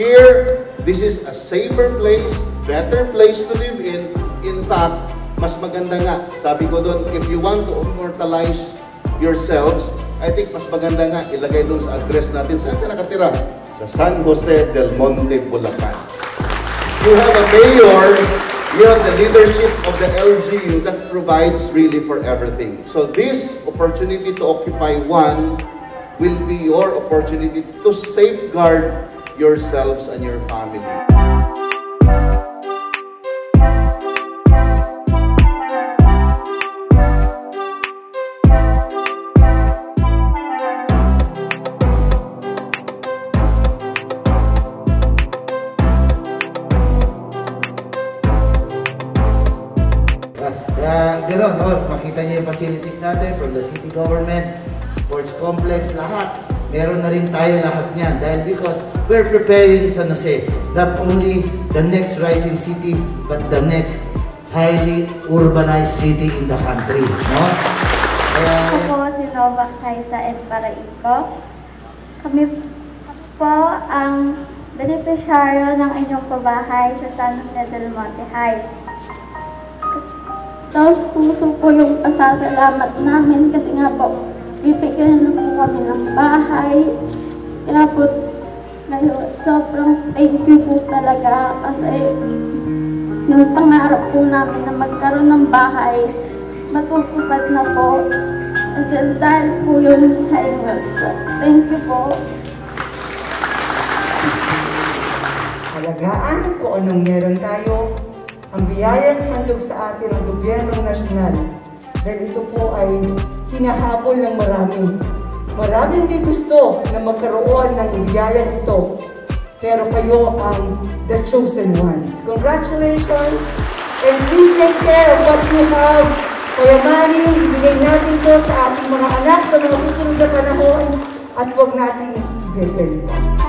Here, this is a safer place, better place to live in. In fact, mas maganda nga. Sabi ko doon, if you want to immortalize yourselves, I think mas maganda nga ilagay doon sa address natin. Saan ka nakatira? Sa San Jose del Monte, Bulacan. You have a mayor, you have the leadership of the LGU that provides really for everything. So this opportunity to occupy one will be your opportunity to safeguard yourselves and your family. Gano'n, no? Makita niyo yung facilities natin from the city government, sports complex, lahat. Meron na rin tayo lahat niyan dahil because we're preparing San Jose, not only the next rising city, but the next highly urbanized city in the country, no? Ako po si Nova Kaisa and Paraiko. Kami po ang beneficiaryo ng inyong pabahay sa San Jose del Monte Heights. Tapos puso po yung pasasalamat namin kasi nga po, bibigyan na po kami ng bahay. Kaya po, ngayon, sobrang thank you po talaga kasi yung pangarap po namin na magkaroon ng bahay, matutupad na po. At dahil po yun sa inyo. Thank you po. Halagaan kung anong meron tayo, ang biyayang handog sa atin ng gobyernong nasyonal dahil ito po ay hinahabol ng marami. Maraming di gusto na magkaroon ng biyayang ito, pero kayo ang the chosen ones. Congratulations! And please take care of what you have. Payamanin, ibigay natin ito sa ating mga anak sa mga susunod na panahon at huwag natin ibigay pa.